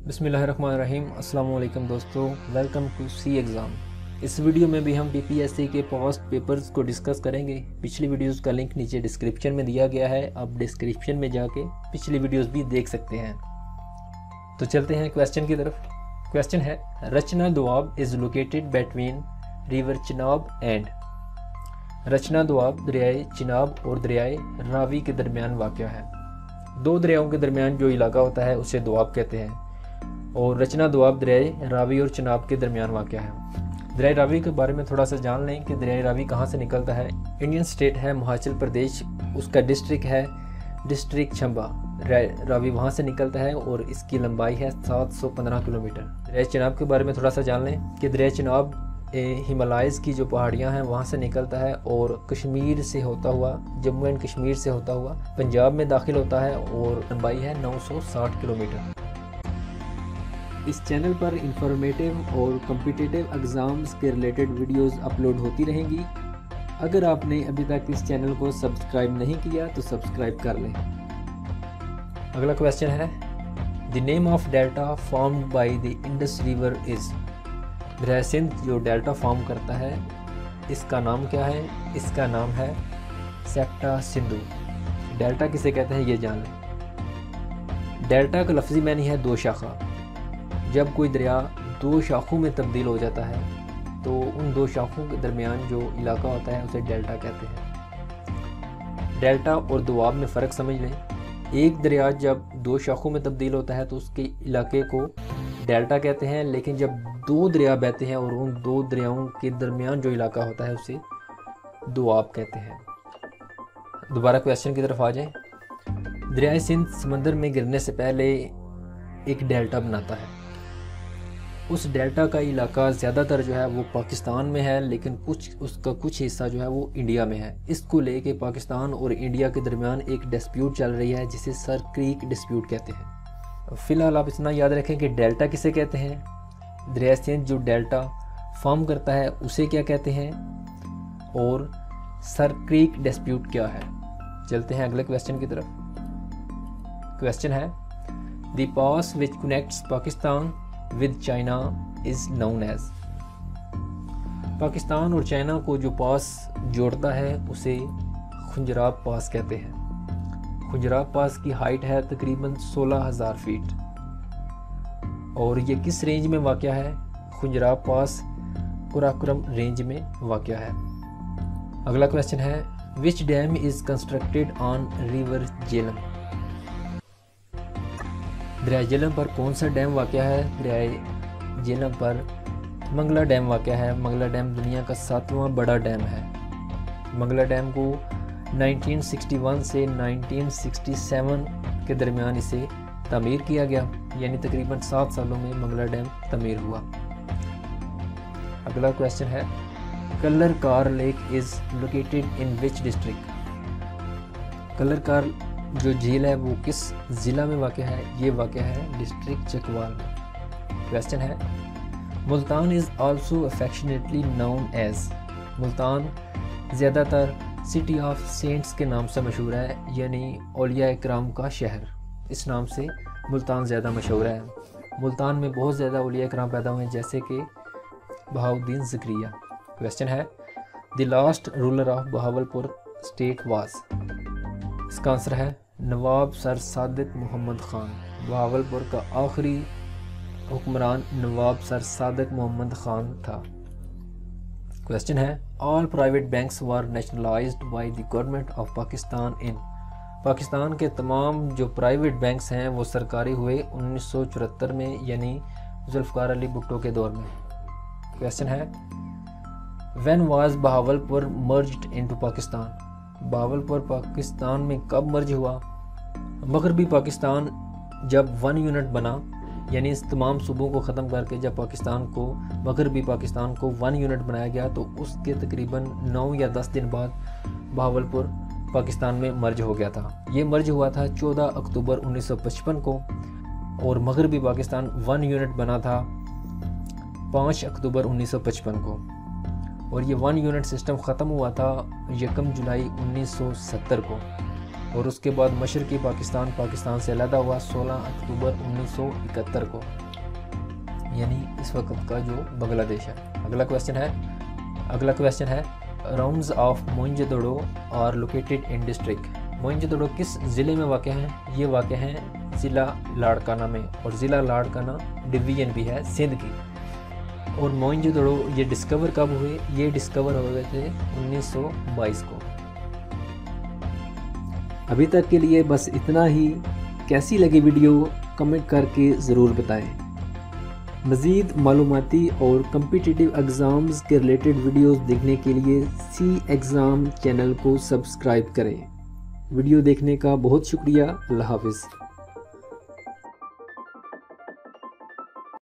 बिस्मिल्लाहिर्रहमानिर्रहीम। अस्सलाम वालेकुम दोस्तों, वेलकम टू CExam। इस वीडियो में भी हम PPSC के पास्ट पेपर्स को डिस्कस करेंगे। पिछली वीडियोस का लिंक नीचे डिस्क्रिप्शन में दिया गया है, आप डिस्क्रिप्शन में जाके पिछली वीडियोस भी देख सकते हैं। तो चलते हैं क्वेश्चन की तरफ। क्वेश्चन है, Rachna Doab is located between river Chenab and. Rachna Doab दरियाए चिनाब और दरियाए रावी के दरमियान वाक़ है। दो दरियाओं के दरमियान जो इलाका होता है उसे दोआब कहते हैं, और रचना दोआब दरियाए रावी और चिनाब के दरमियान वाक़ है। दरियाए रावी के बारे में थोड़ा सा जान लें कि दरियाए रावी कहाँ से निकलता है। इंडियन स्टेट है हिमाचल प्रदेश, उसका डिस्ट्रिक्ट है डिस्ट्रिक्ट चंबा। रावी वहाँ से निकलता है और इसकी लंबाई है 715 किलोमीटर। दरियाए चिनाब के बारे में थोड़ा सा जान लें कि दरियाए चिनाब हिमालयज़ की जो पहाड़ियाँ हैं वहाँ से निकलता है और कश्मीर से होता हुआ, जम्मू एंड कश्मीर से होता हुआ पंजाब में दाखिल होता है और लंबाई है 960 किलोमीटर। इस चैनल पर इंफॉर्मेटिव और कॉम्पिटिटिव एग्ज़ाम्स के रिलेटेड वीडियोस अपलोड होती रहेंगी। अगर आपने अभी तक इस चैनल को सब्सक्राइब नहीं किया तो सब्सक्राइब कर लें। अगला क्वेश्चन है, the name of delta formed by the Indus river is. दरिया सिंध जो डेल्टा फॉर्म करता है इसका नाम क्या है? इसका नाम है सैप्टा सिंधु। डेल्टा किसे कहते हैं ये जान लें। डेल्टा का लफ्ज़ी मानी है दो शाखा। जब कोई दरिया दो शाखों में तब्दील हो जाता है तो उन दो शाखों के दरमियान जो इलाका होता है उसे डेल्टा कहते हैं। डेल्टा और दोआब में फ़र्क समझ लें। एक दरिया जब दो शाखों में तब्दील होता है तो उसके इलाके को डेल्टा कहते हैं, लेकिन जब दो दरिया बहते हैं और उन दो दरियाओं के दरमियान जो इलाका होता है उसे दोआब कहते हैं। दोबारा क्वेश्चन की तरफ आ जाएं। दरियाए सिंध समंदर में गिरने से पहले एक डेल्टा बनाता है। उस डेल्टा का इलाका ज़्यादातर जो है वो पाकिस्तान में है, लेकिन उसका कुछ हिस्सा जो है वो इंडिया में है। इसको लेके पाकिस्तान और इंडिया के दरमियान एक डिस्प्यूट चल रही है जिसे सर क्रीक डिस्प्यूट कहते हैं। फ़िलहाल आप इतना याद रखें कि डेल्टा किसे कहते हैं, दरिया सिंध जो डेल्टा फॉर्म करता है उसे क्या कहते हैं, और सर क्रीक डिस्प्यूट क्या है। चलते हैं अगले क्वेश्चन की तरफ। क्वेश्चन है, the pass which connects Pakistan with China is known as. Pakistan और चाइना को जो पास जोड़ता है उसे खुंजराब पास कहते हैं। खुंजराब पास की हाइट है तकरीबन 16,000 फीट, और ये किस रेंज में वाक़या है? खुंजराब पास कराकोरम रेंज में वाक़या है। अगला क्वेश्चन है, which dam is constructed on river Jhelum. दरिया झेलम पर कौन सा डैम वाक़या है? दरिया झेलम पर मंगला डैम वाक़या है। मंगला डैम दुनिया का 7वां बड़ा डैम है। मंगला डैम को 1961 से 1967 के दरमियान इसे तामीर किया गया, यानी तकरीबन 7 सालों में मंगला डैम तामीर हुआ। अगला क्वेश्चन है, Kallar Kahar lake is located in which district. Kallar Kahar जो झील है वो किस ज़िला में वाक़ है? ये वाक़ है डिस्ट्रिक्ट चकवाल में। क्वेश्चन है, Multan is also affectionately known as। Multan ज़्यादातर सिटी ऑफ सेंट्स के नाम से मशहूर है, यानी औलिया इकराम का शहर। इस नाम से मुल्तान ज़्यादा मशहूर है। मुल्तान में बहुत ज़्यादा औलिया इकराम पैदा हुए हैं, जैसे कि बहाउद्दीन ज़करिया। क्वेश्चन है, the last ruler of Bahawalpur state was. इसका आंसर है नवाब सर सादिक मोहम्मद ख़ान। बहावलपुर का आखिरी हुक्मरान नवाब सर सादिक मोहम्मद ख़ान था। क्वेश्चन है, all private banks were nationalised by the government of Pakistan in. Pakistan के तमाम जो प्राइवेट बैंक्स हैं वो सरकारी हुए 1974 में, यानी जुल्फ़िकार अली भुट्टो के दौर में। क्वेश्चन है, when was Bahawalpur merged into Pakistan. Bahawalpur Pakistan में कब मर्ज हुआ? मगरबी पाकिस्तान जब 1 यूनिट बना, यानी इस तमाम सूबों को ख़त्म करके जब पाकिस्तान को, मगरबी पाकिस्तान को 1 यूनिट बनाया गया, तो उसके तकरीबन 9 या 10 दिन बाद बहावलपुर पाकिस्तान में मर्ज हो गया था। ये मर्ज हुआ था 14 अक्टूबर 1955 को, और मगरबी पाकिस्तान 1 यूनिट बना था 5 अक्टूबर 1955 को, और ये 1 यूनिट सिस्टम ख़त्म हुआ था 1 जुलाई 1970 को। और उसके बाद मशरकी पाकिस्तान से अलहदा हुआ 16 अक्टूबर 1971 को, यानी इस वक्त का जो बांग्लादेश है। अगला क्वेश्चन है rounds of Mohenjodaro are located in district. Mohenjodaro किस ज़िले में वाक़ हैं? ये वाक़ हैं ज़िला लाड़काना में, और ज़िला लाड़काना डिवीज़न भी है सिंध की। और मोहनजोदड़ो ये डिस्कवर कब हुए? ये डिस्कवर हो गए थे 1922 को। अभी तक के लिए बस इतना ही। कैसी लगी वीडियो कमेंट करके ज़रूर बताएं। मज़ीद मालूमाती और कम्पिटिटिव एग्ज़ाम्स के रिलेटेड वीडियोस देखने के लिए CExam चैनल को सब्सक्राइब करें। वीडियो देखने का बहुत शुक्रिया। अल्लाह हाफ़िज़।